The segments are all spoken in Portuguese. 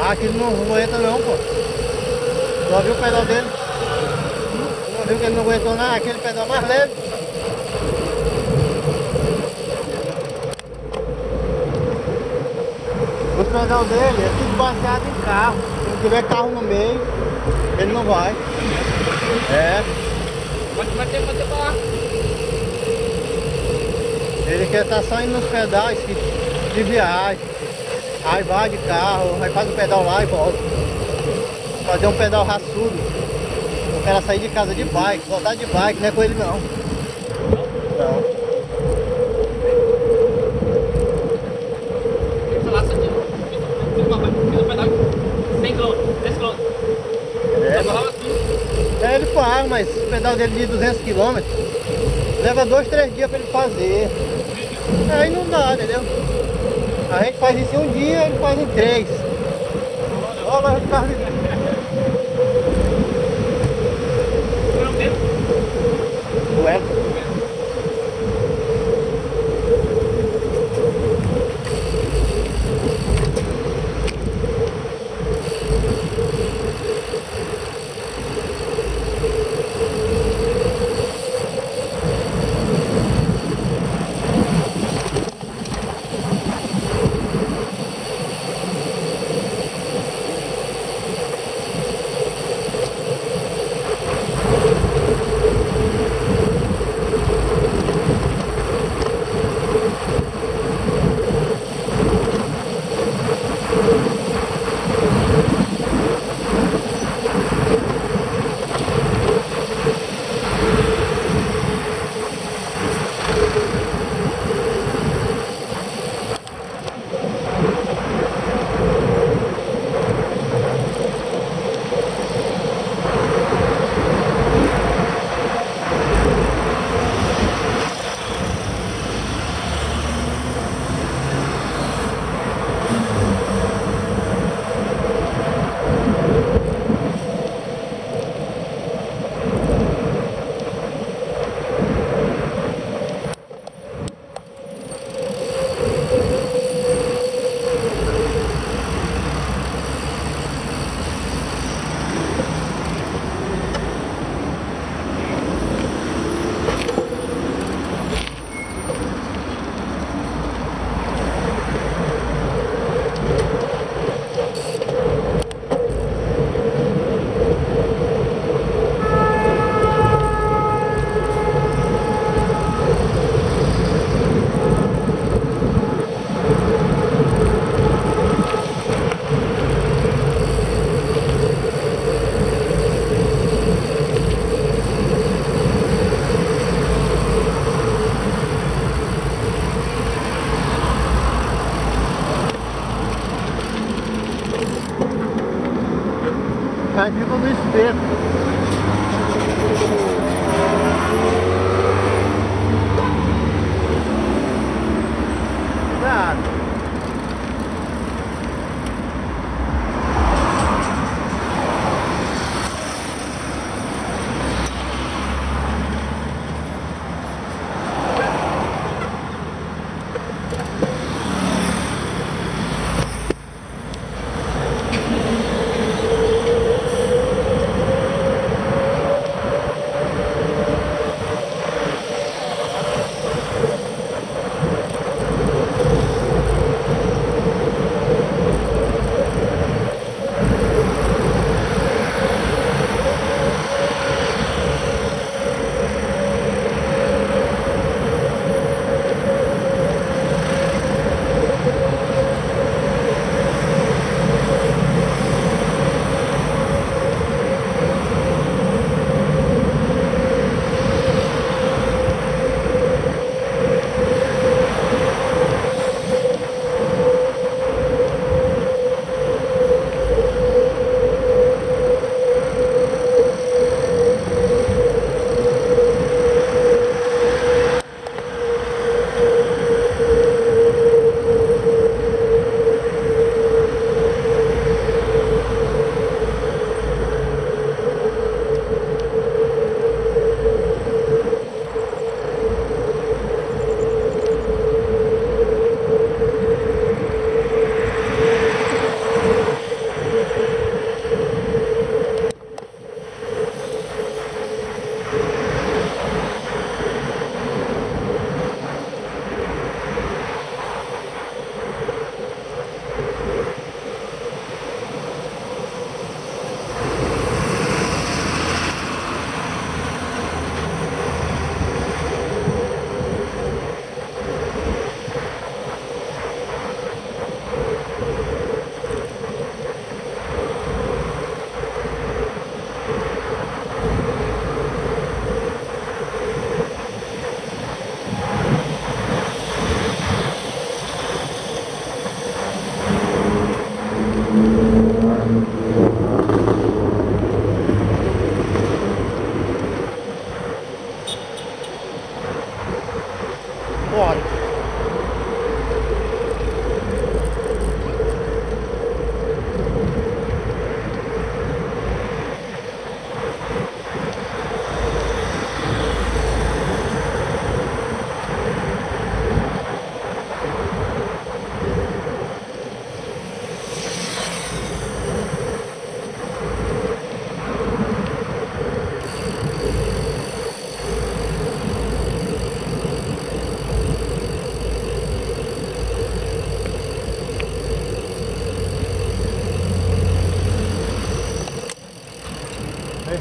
Ah, aquele não aguenta não, pô. Só viu o pedal dele? Não viu que ele não aguentou nada? Aquele pedal mais leve. O pedal dele é tudo baseado em carro. Se não tiver carro no meio, ele não vai. É. Vai ter pra lá. Ele quer estar só indo nos pedais de viagem. Aí vai de carro, aí faz o pedal lá e volta. Fazer um pedal raçudo. Eu quero sair de casa de bike, voltar de bike, não é com ele não. Não. Sei lá, fiz um pedal 100 km, 10 km. É, ele faz, mas o pedal dele de 200 km leva 2, 3 dias para ele fazer. Aí não dá, entendeu? A gente faz isso em um dia, ele faz em 3. Olha o carro de... Ué? Aí fica no espeto. Cuidado.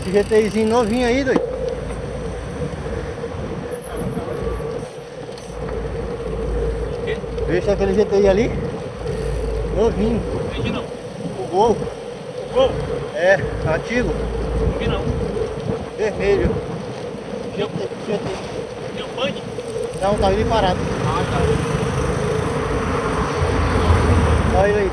Esse GTIzinho novinho aí, doido. O quê? Veja aquele GTI ali. Novinho. Entendi não. O Gol. O Gol? É, antigo. Não vi não. Vermelho. Deu, GTI. deu pane? Não, tá ali parado. Ah, tá. Olha ele aí.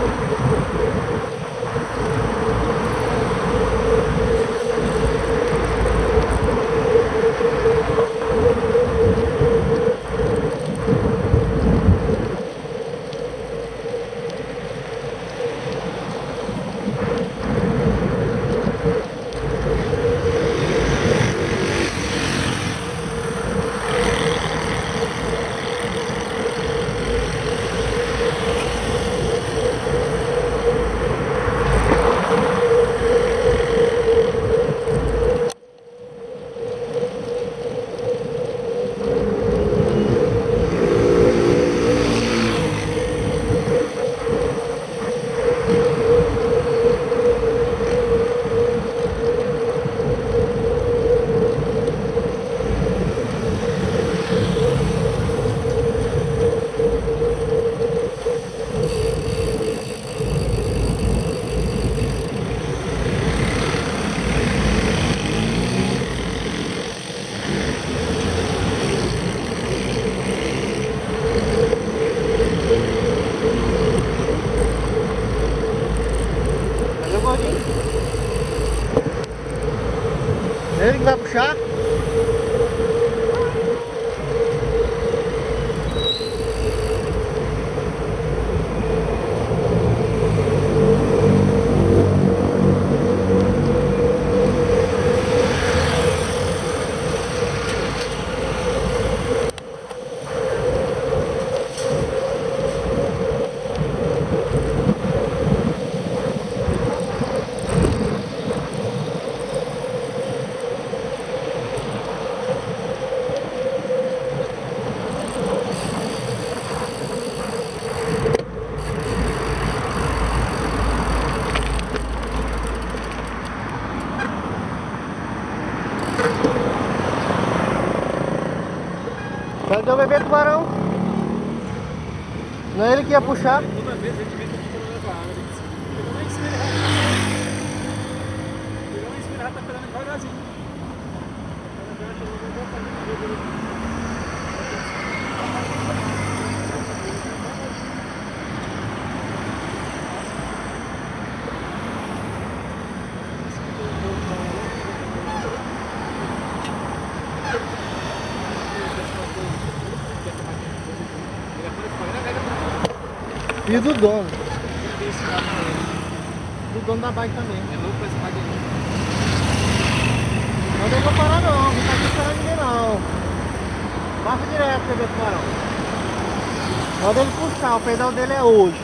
Cadê o gordinho? Ele que vai puxar. Cadê o bebê tubarão? Não é ele que ia puxar? Toda vez ele vem aqui quando leva água. Pegou uma espirrada. Pegou uma espirrada, tá pegando devagarzinho. E do dono. É Do dono da bike também. louco pra esse bagulho. Não deixa eu parar não, não tá aqui esperando ninguém não. Passa direto, bebê tubarão. Manda ele puxar, o pedal dele é hoje.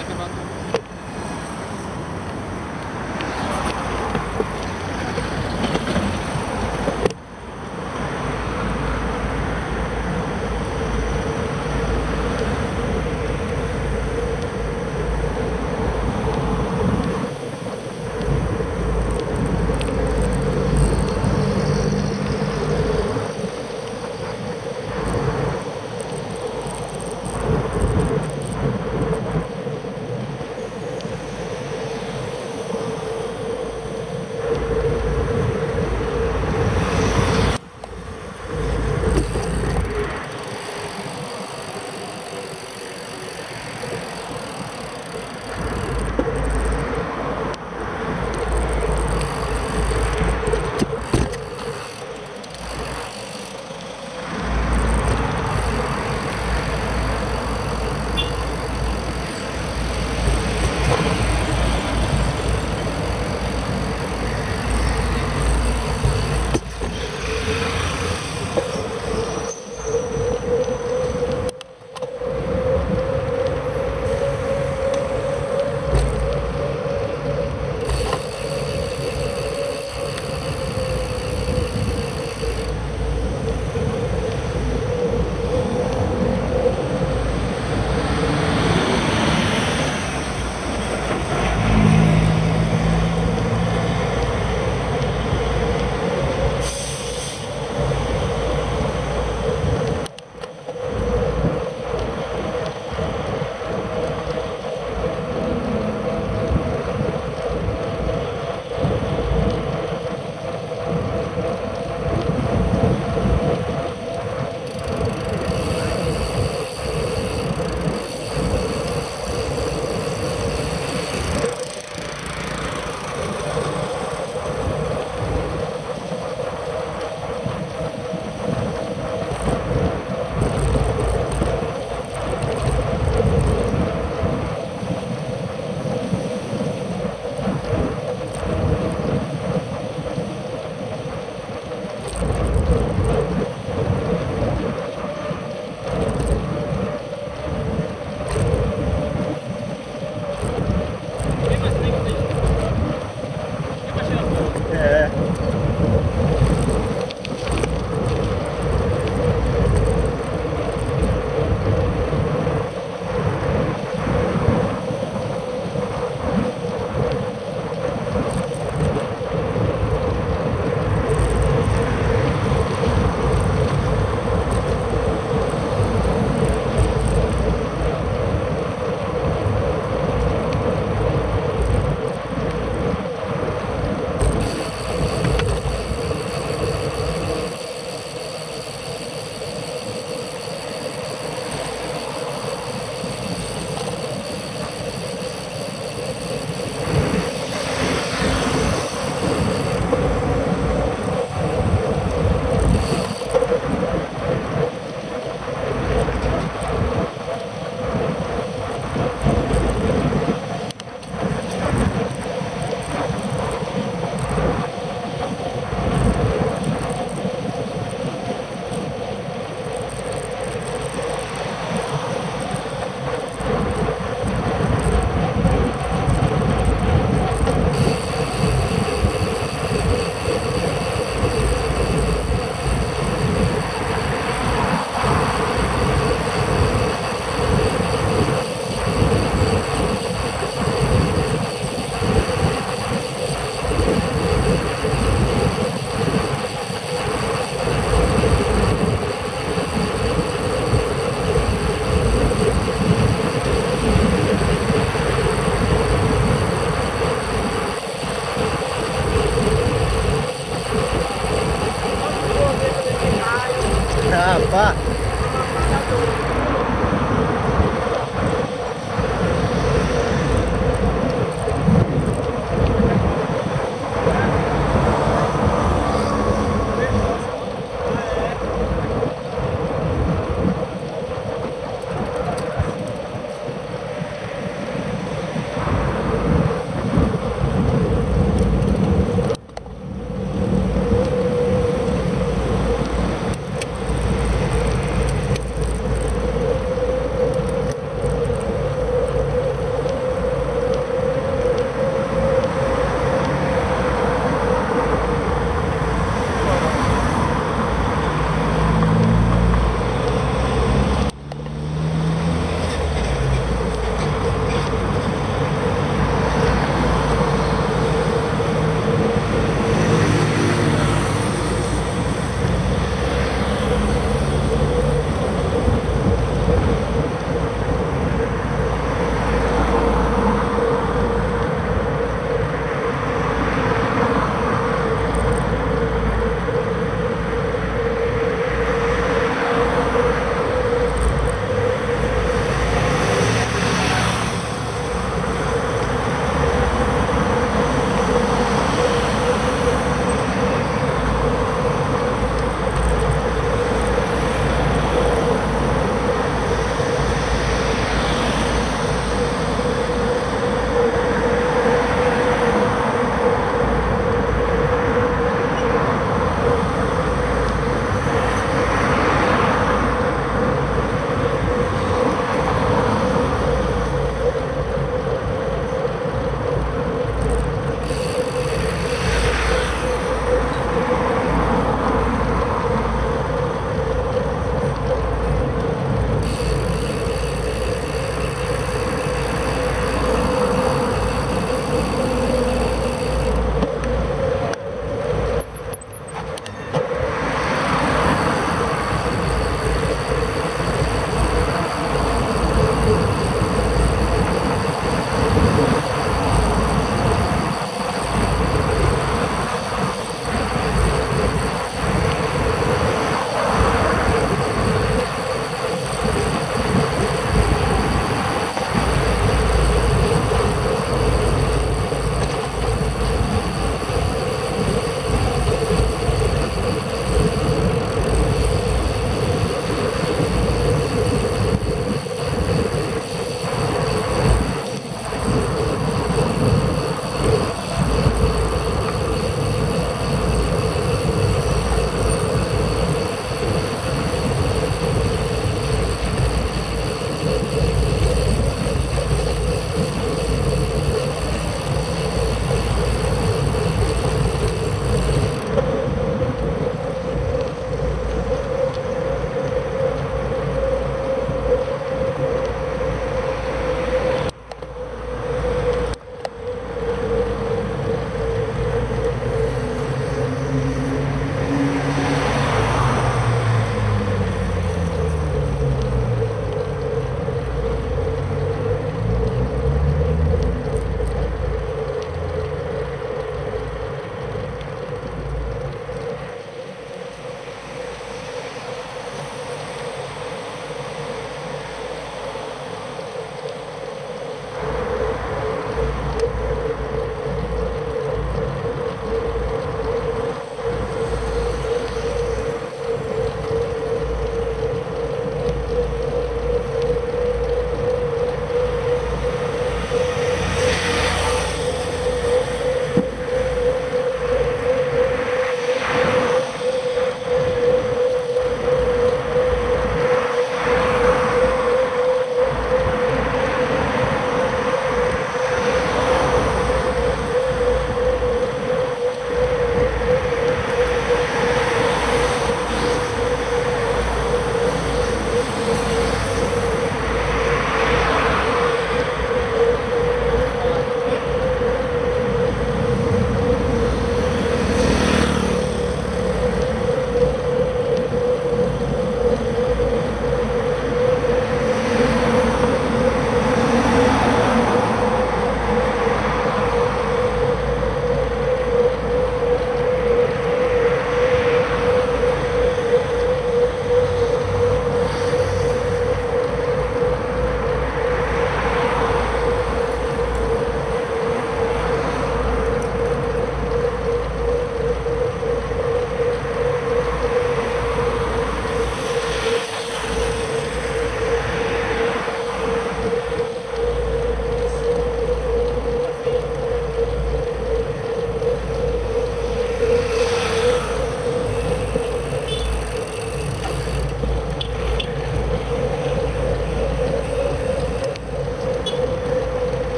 Rapaz.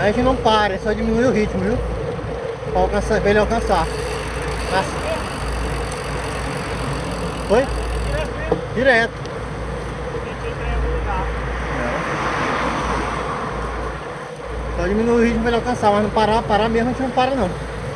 A gente não para, é só diminuir o ritmo, viu? Pra ele alcançar. Foi? Direto. Só diminuir o ritmo pra ele alcançar, mas não parar mesmo a gente não para não.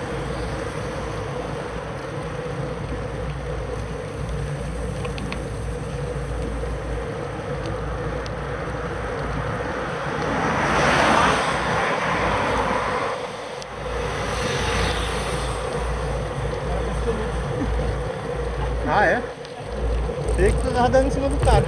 Ah, é? Sei que tu tava dando em cima do cara.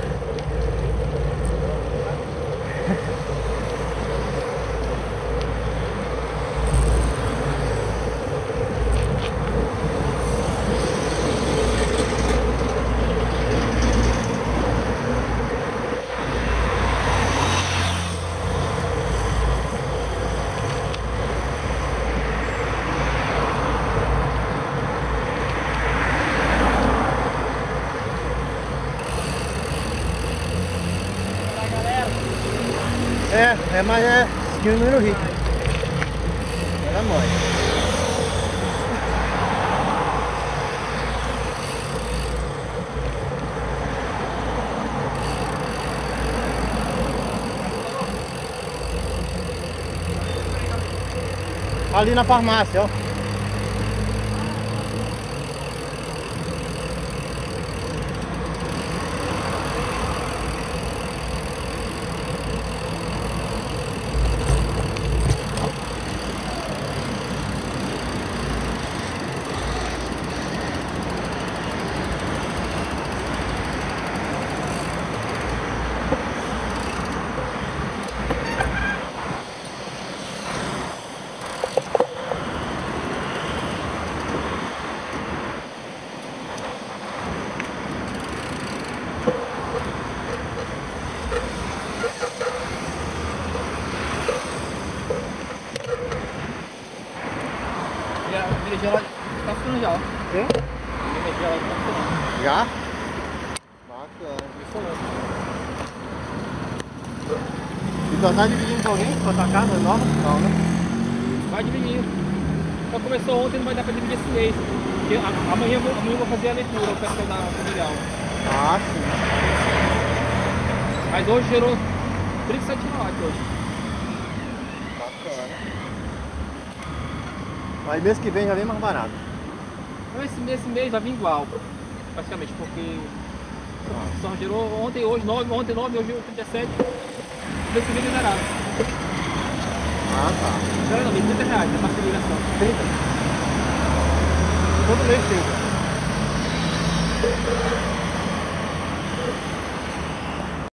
Mas é diminuir o ritmo. Era mole. Ali na farmácia, ó. Energia ela tá funcionando já, ó. Sim? Energia ela tá funcionando. Já? Bacana. Funcionando. E tu tá dividindo com alguém? Com a tua casa nova? Não, né? Vai dividir. Só começou ontem, não vai dar pra dividir esse mês. Porque amanhã eu vou fazer a leitura, eu quero pegar o milhão. Ah, sim. Mas hoje gerou 37 kW hoje. Bacana. Aí mês que vem já vem mais barato. Então esse mês vai vir igual, praticamente, porque só gerou ontem, hoje 9, ontem 9, hoje 37. Mês que vem não nada. Ah, tá. Não, R$30 a parte de ligação. 30? Todo mês 30.